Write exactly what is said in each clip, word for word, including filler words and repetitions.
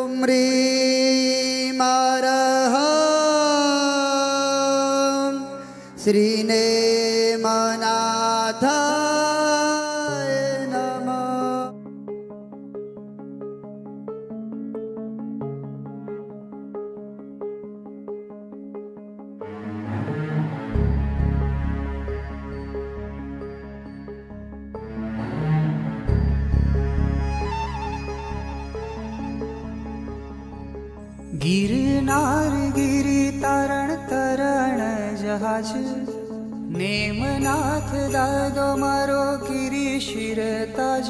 म्रीमारहं श्रीनेमनाथाय नमः। गिरनार गिरी तरण तरण जहाज नेमनाथ दादो मारो गिरी शिर ताज।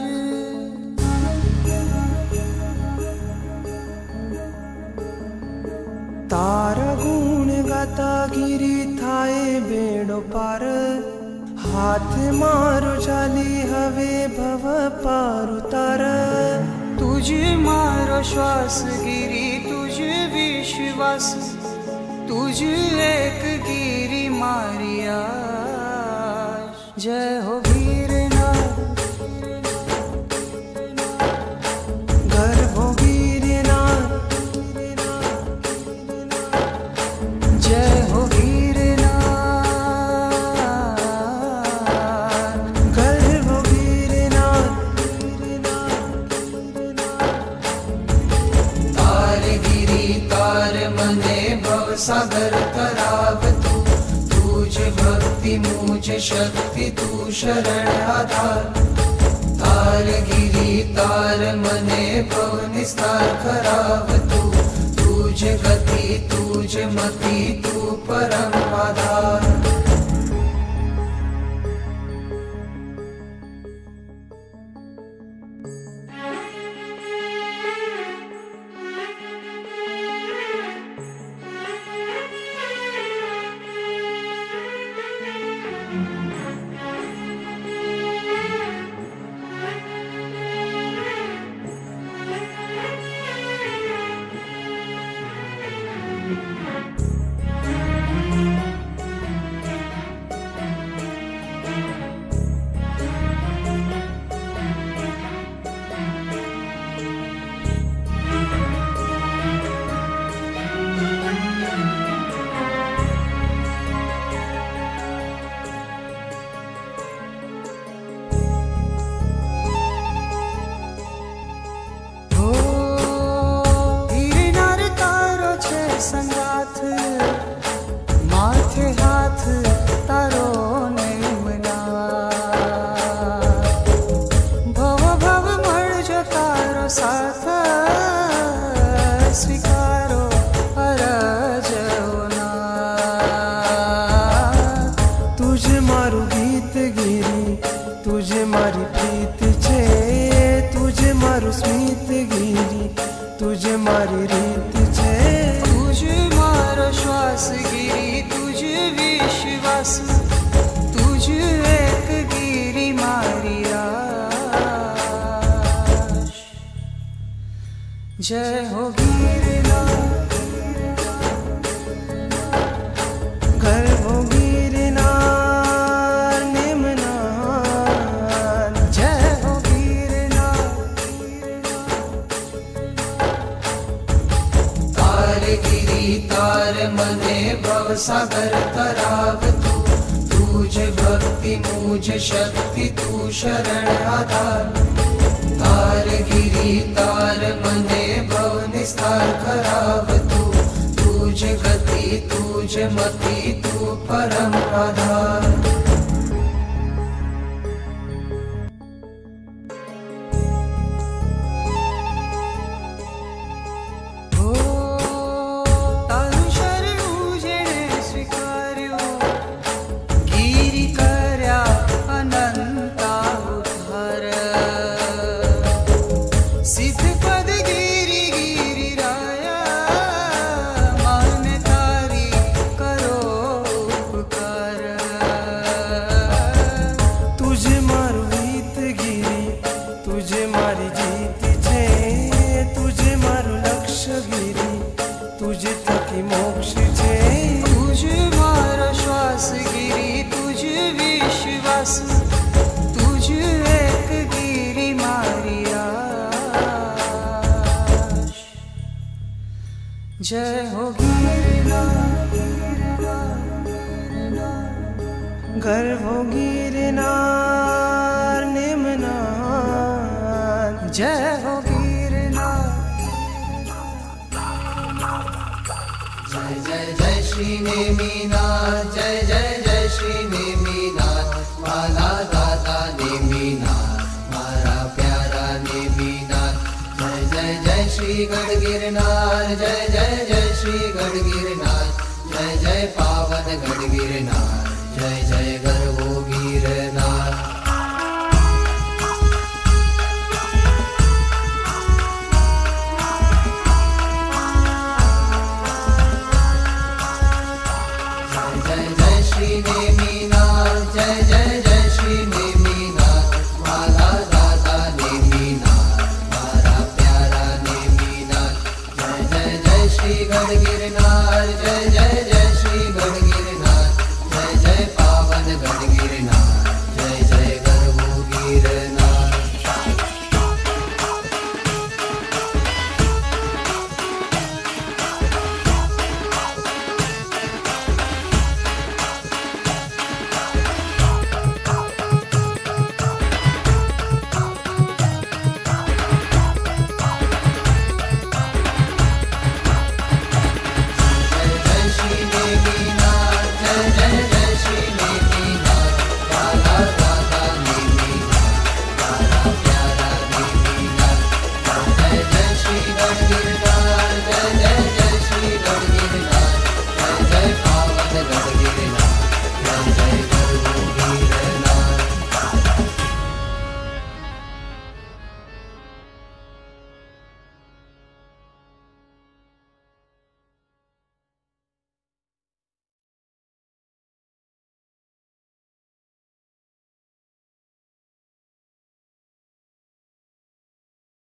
तार गुण गाता गिरी थाए बेड़ो पार हाथ मारो चाली हवे भव पार उतार। तुझ मारो श्वास गिरी तुझ विश्वास तुझ एक गिरी मारिया। जय हो वीरनाथ गर्भो वीरनाथ जय हो वीरनाथ गर्भो वीरनाथ। तार गिरी तार मने भव सागर तराव तू तुझ भक्ति मुझ शक्ति तू शरण आधार। तार गिरी तार मने भव निस्तार कराव तू तुझ गति तुझ मति तू परम आधार। संगाथ माथे हाथ तारो नेमना भव भव मळजो तारो साथ स्वीकारो अरजोना। तुझे मारू गीत गिरी तुझे मारी प्रीत छे तुझे मारू स्मित गिरी तुझे मारी रीत छे। तुझ मारो श्वास गिरी तुझ विश्वास तुझ एक गिरी मारिया। जय हो गिरनाथ गर्भो गिरनाथ नेमनाथ। जय हो गिरनाथ तार गिरी तार मने भव सागर तराव तू तुझ भक्ति मुझ शक्ति तू शरण आधार। तार गिरी तार मने भव निस्तार कराव तू तुझ गति तुझ मति तू परम आधार। जय हो गिरनार, गर्व हो गिरनार निमनाथ। जय हो गिरनार, जय जय जय श्री नेमिनाथ, जय जय जय श्री नेमिनाथ। माला दादा नेमिनाथ, मारा प्यारा नेमिनाथ। जय जय जय श्री गढ़ गिरनार, जय जय जय श्री गढ़ गिरनार। जय जय पावन गढ़ गिरनार, जय जय गर्व गिरनार। जय जय श्री नेमिनाथ, जय जय जय श्री नेमिनाथ। माला दादा नेमिनाथ, मारा प्यारा नेमिनाथ। जय जय जय श्री गढ़ गिरनार, जय जय जय